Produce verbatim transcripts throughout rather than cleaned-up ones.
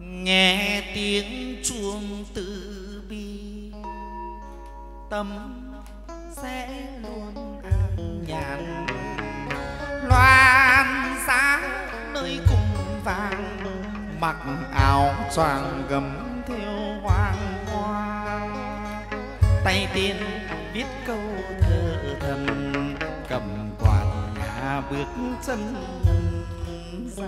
nghe tiếng chuông từ bi, tâm sẽ luôn an nhàn. Loan sáng nơi cung vàng, mặc áo choàng gấm theo hoàng hoa. Tay tiên viết câu thơ thầm, cầm quạt nhà bước chân ra.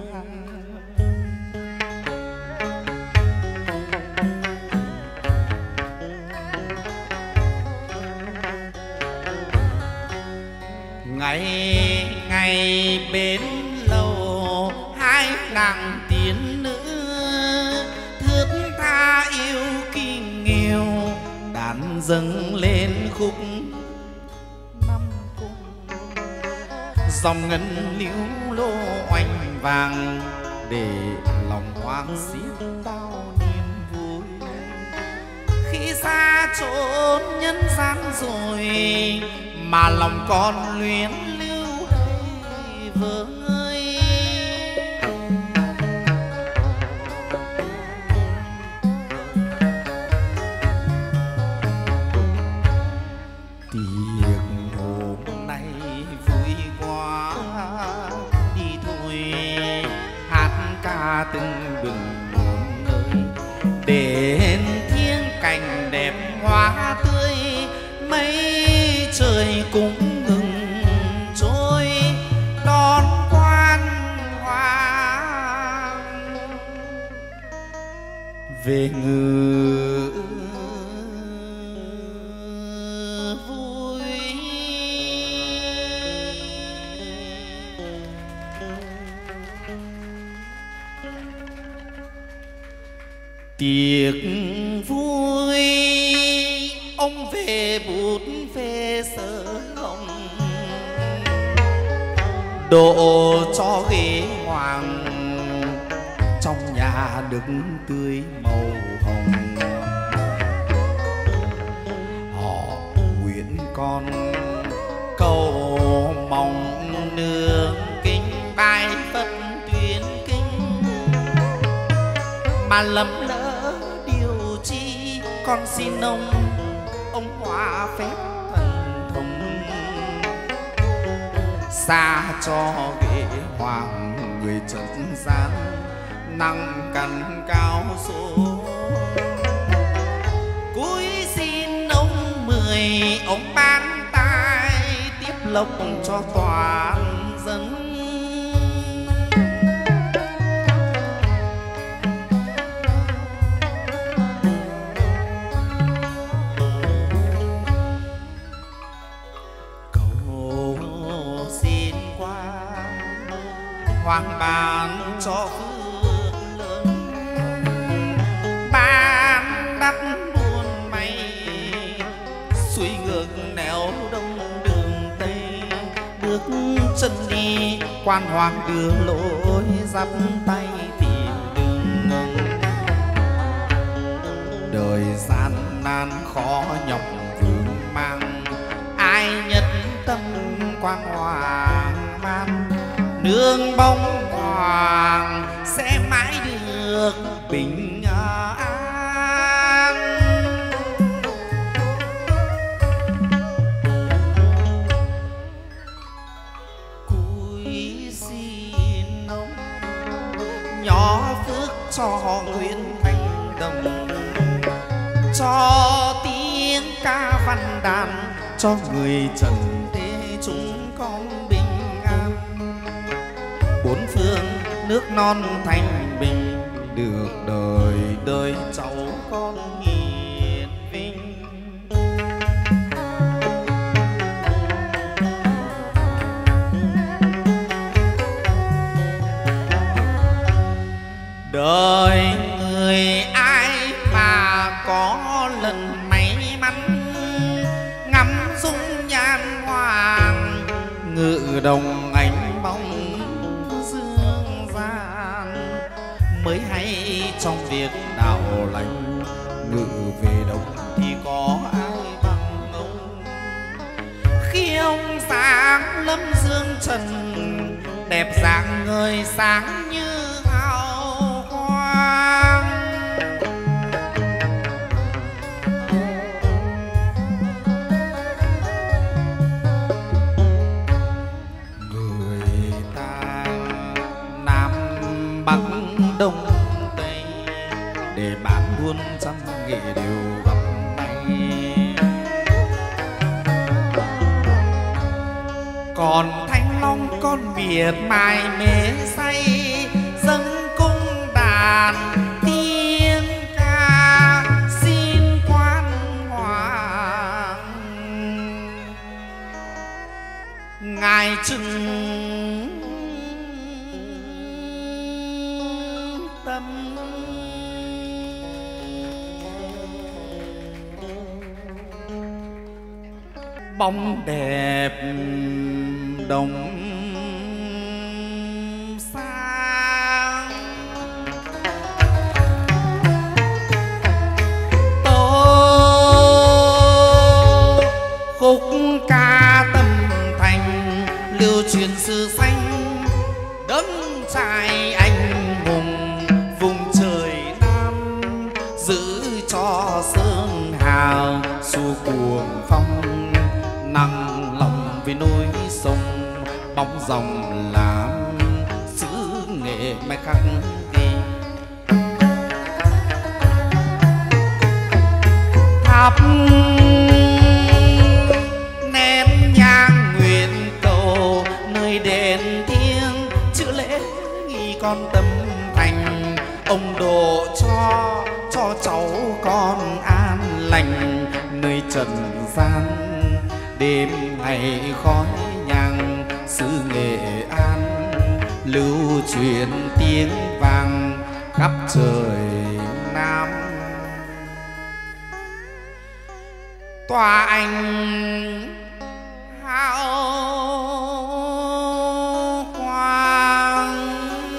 Ngày ngày bên lầu hai nàng tiên nữ, thướt tha yêu kỳ nghèo, đàn dâng lên khúc năm cung. Dòng ngân liễu lô oanh vàng, để lòng hoang xiết bao niềm vui. Khi xa chốn nhân gian rồi, mà lòng con luyến lưu hay vơi. Tiệc hôm nay vui quá, đi thôi hát ca từng bừng nơi, đến thiên cảnh đẹp hoa tươi. Mấy trời cũng ngừng trôi đón quan hoàng về ngự vui. Tiệc vui ông về bút phê sơ hồng, đổ cho ghế hoàng trong nhà đứng tươi màu hồng. Họ nguyện con cầu mong nương kinh bài phật tuyên kinh, mà lầm lỡ điều chi con xin ông ông hóa phép thần thông, xa cho ghế hoàng người trần gian năng cằn cao số. Cúi xin ông mười ông ban tai, tiếp lộc cho toàn dân. Hoàng ban cho phước lớn, ban đắp buồn may, xuôi ngược nẻo đông đường tây. Bước chân đi quan hoàng đưa lối, dắt tay tìm đường ngừng. Đời gian nan khó nhọc vương mang, ai nhất tâm quan hoàng ban. Nương bóng hoàng sẽ mãi được bình an. Cúi xin ông nhỏ phước cho Nguyễn Thành Đồng, cho tiếng ca văn đàn, cho người trần thế chúng con bình an. Bốn phương nước non thanh bình, được đời đời cháu con hiền vinh. Đời người ai mà có lần may mắn, ngắm dung nhan hoàng ngự đồng ánh bóng dương gian. Mới hay trong việc đạo lành, ngự về đông thì có ai bằng ông. Khi ông sáng lâm dương trần, đẹp dạng người sáng như hào quang. đông tây, để bán buôn trăm nghệ đều gặp may. Còn Thanh Long con Việt mài mê say, dâng cung đàn tiếng ca xin quan hoàng. Ngài trừng tâm bóng đẹp đồng sang. Tố khúc ca tâm thành, lưu truyền sự xanh đấng trai anh hùng vùng trời Nam, giữ cho sơn hào xua cuồng phong, nặng lòng với núi sông bóng dòng làm xứ nghệ mai khắc ghi. Thắp nén nhang nguyện cầu, nơi đền thiêng chữ lễ nghi con tâm thành. Ông độ cho cho cháu con an lành, nơi trần gian đêm ngày khói nhang xứ Nghệ An, lưu truyền tiếng vang khắp trời Nam. Tòa anh hào quang,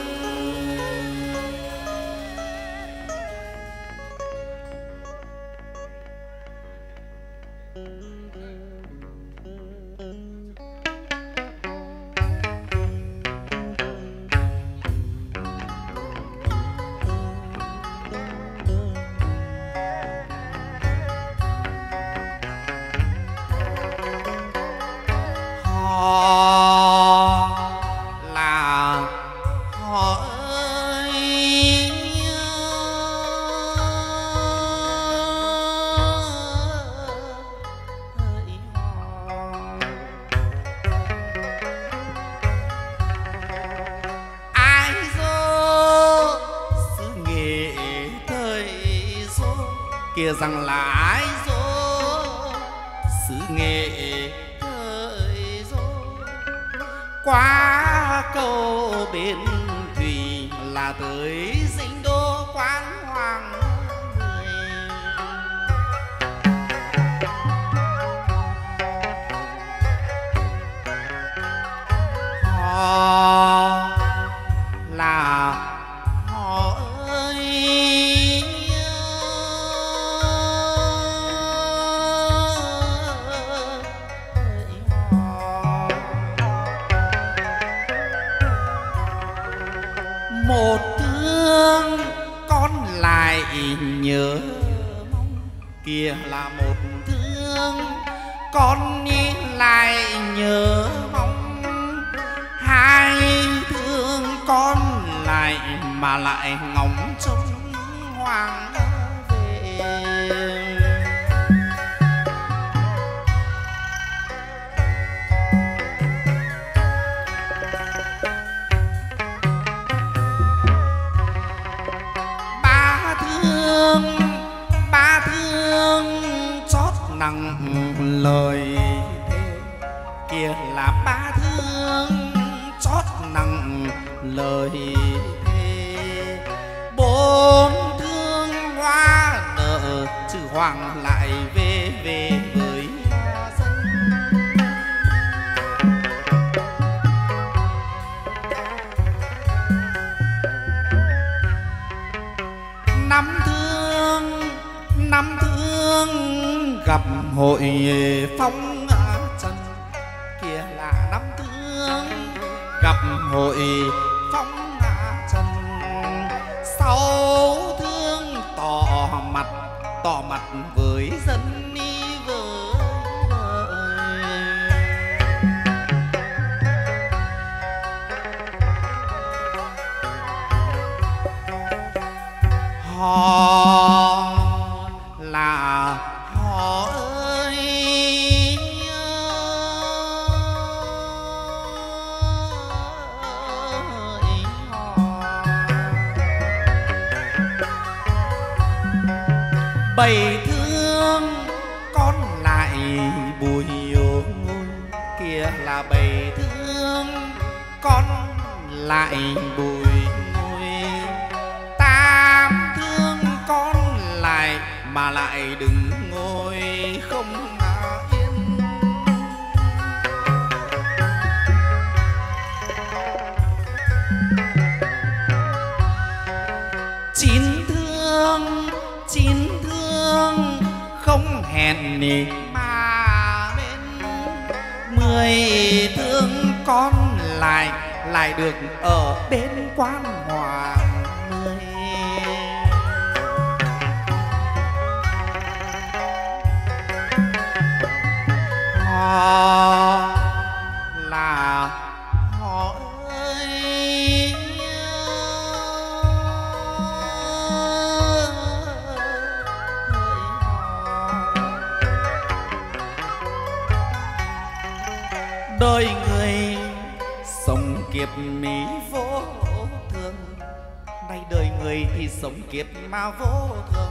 là họ ơi ai dô xứ Nghệ thời dô kia rằng là ai dô xứ Nghệ qua cầu bên thủy là tới dinh đô quán hoàng mười. Họ là họ ơi một thương con lại nhớ mong, kia là một thương con lại nhớ mong, hai thương con lại mà lại ngóng trông hoàng về. Ba thương chót nặng lời kia là ba thương chót nặng lời thề. Bốn thương hoa nợ chữ hoàng lại về về với dân. Năm thương năm thương gặp hội phong trần, kia là năm thương gặp hội phong trần. Sáu thương tỏ mặt tỏ mặt với dân đi với đời. Họ là họ ơi, bầy thương con lại bùi ngôi, kia là bầy thương con lại bùi ngôi. Tam thương con lại mà lại đừng ngồi không yên. Chín thương chín thương không hẹn nỉ mà bên. Mười thương con lại lại được ở bên quan hoàng mười. Họ là họ ơi, đời người sống kiếp mỹ vô thường. Nay đời người thì sống kiếp mà vô thường.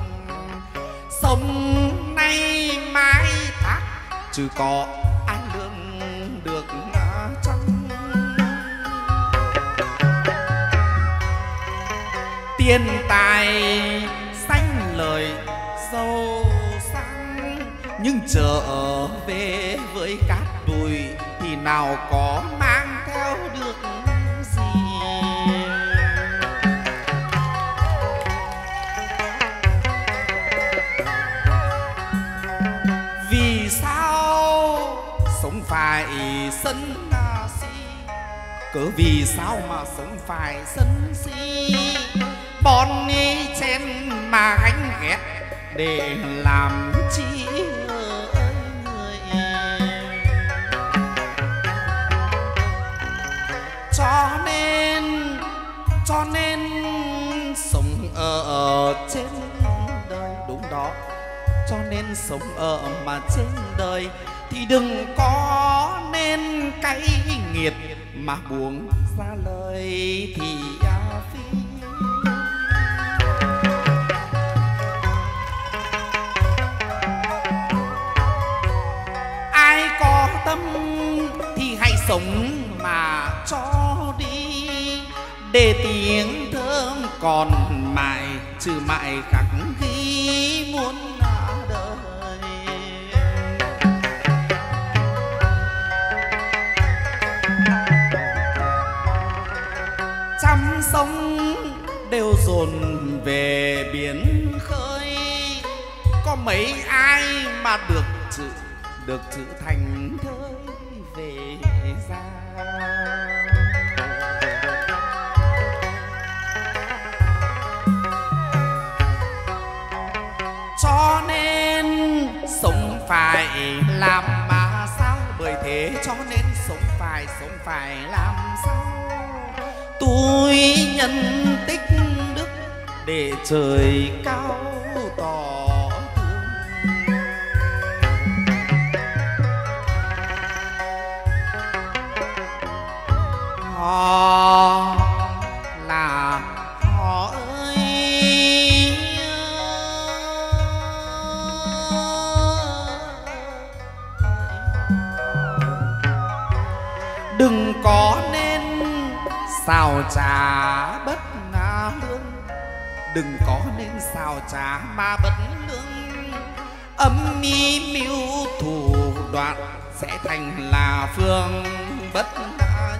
Sống nay mai thác chứ có ai lương được chăng. Tiền tài xanh lời giàu sang, nhưng trở về với cát bụi thì nào có mang theo được gì. Vì sao sống phải sân si, cớ vì sao mà sống phải sân si. Bọn đi chen mà gánh ghét để làm chi ơi người. Cho nên cho nên sống ở trên đời, đúng đó. Cho nên sống ở mà trên đời thì đừng có nên cay nghiệt mà buông ra lời thì phi. Ai có tâm thì hãy sống mà cho đi, để tiếng thơm còn mãi trừ mãi khắc ghi muôn đời. Trăm sông đều dồn về biển khơi, có mấy ai mà được chữ được chữ thành thơi về ra. Cho nên sống phải làm mà sao, bởi thế cho nên sống phải sống phải làm sao. Tôi nhân tích đức để trời cao tỏ thương. Họ là họ ơi, đừng có nên xào trá bất lương, đừng có nên xào trá mà bất lương. Âm mưu mưu thủ đoạn sẽ thành là phương bất nhân.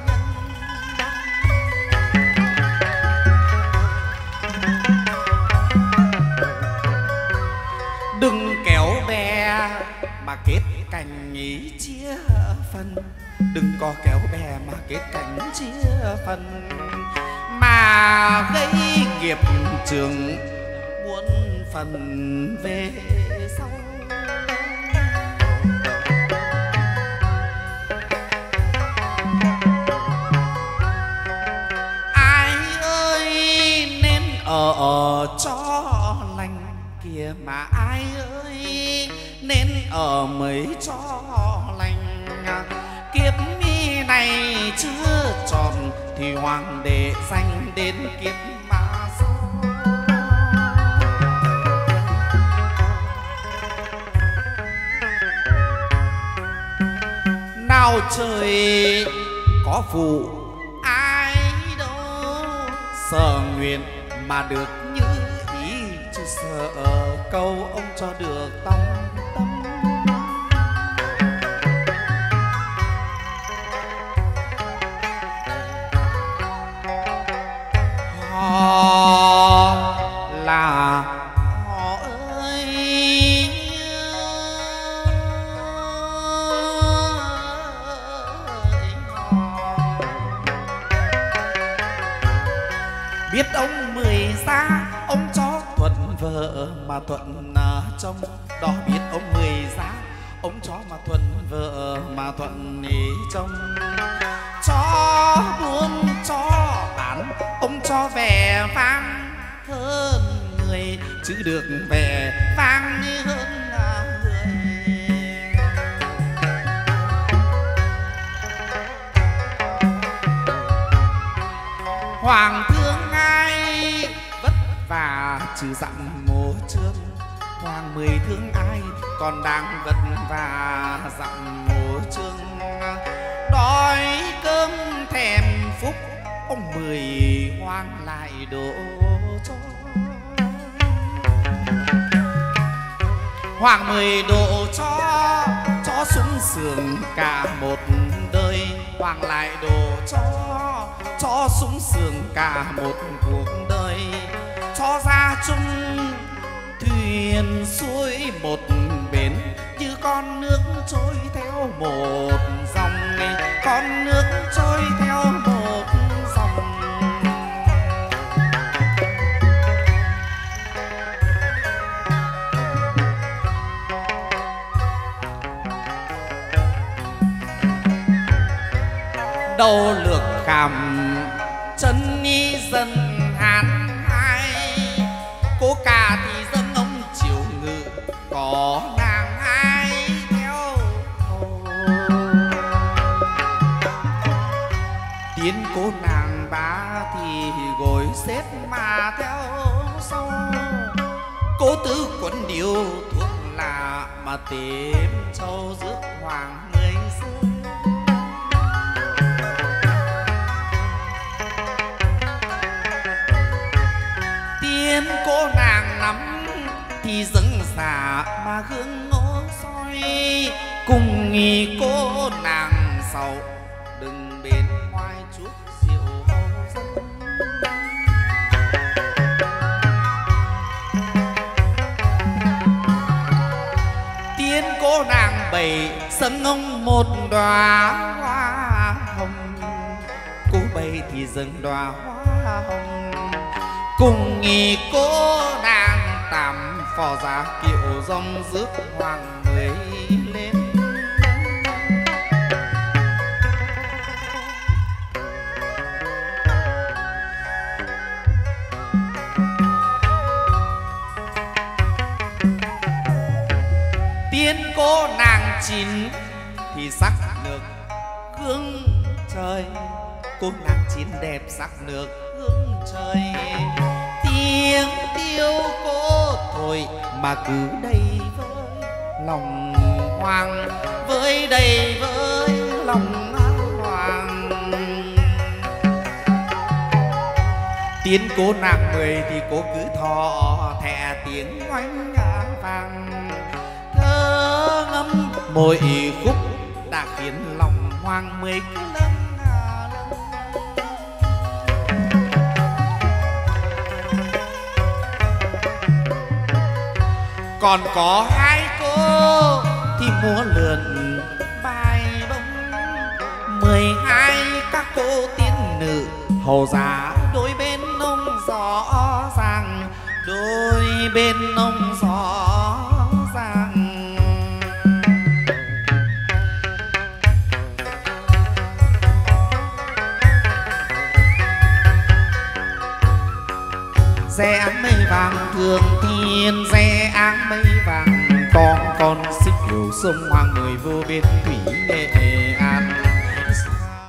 Đừng kéo bè mà kết cành ý chia phần, đừng có kéo bè mà kết cành chia phần, mà gây nghiệp trường muôn phần về sau. Ai ơi nên ở cho kìa mà ai ơi, nên ở mấy cho lành. Kiếp này chưa tròn thì hoàng đệ danh đến kiếp mà sau. Nào trời có phụ ai đâu, sở nguyện mà được như ý, chứ sợ câu ông cho được tâm tâm. Họ là họ ơi, biết ông mười giá ông cho thuận vợ mà thuận chồng. Đó biết ông mười giá ông cho mà thuận vợ mà thuận ý chồng. Cho buôn cho bán ông cho vẻ vang hơn người, chứ được vẻ vang như hơn người. Hoàng thương ai vất vả trừ dặm mồ trương, hoàng mười thương ai còn đang vất vả dặm mồ trương. Đói cơm thèm phúc ông mười hoang lại đổ cho. Hoàng mười độ cho cho sung sướng cả một đời, hoàng lại đổ cho cho sung sướng cả một cuộc đời. Cho ra chung thuyền xuôi một bến, như con nước trôi theo một dòng, con nước trôi theo một dòng. Đầu lược khảm chân ni dân hán hai, cô cả thì dâng ông chiều ngự, có nàng hai theo hầu. Tiến cô nàng ba thì gối xếp mà theo sau, cô tứ quấn điếu thuốc lạ mà tìm châu rước hoàng người xưa. Tiên cô nàng nắm thì dâng xả mà gương ngó soi, cùng nghỉ cô nàng sau đừng bên ngoài chút rượu dân. Tiên cô nàng bày dâng ông một đóa hoa hồng, cô bày thì dâng đóa hoa hồng, cùng nghỉ cô nàng tạm phò giá kiệu dòng rước hoàng mới lên. Tiên cô nàng chín thì sắc nước hương trời, cô nàng chín đẹp sắc nước hương trời. Tiếng tiêu cô thôi mà cứ đây với lòng hoàng, với đây với lòng hoàng. Tiến cô nàng mười thì cô cứ thọ thẻ tiếng oanh vàng, thơ ngâm mỗi khúc đã khiến lòng hoàng mười cứ lâm. Còn có hai cô thì múa lượn bài bông, mười hai các cô tiên nữ hầu giá đôi bên ông rõ ràng, đôi bên ông rõ ràng. Rẽ áng mây vàng thường thiên, rẽ áng mây vàng con con xích hiểu sông Hoàng mười vô bên thủy nghệ.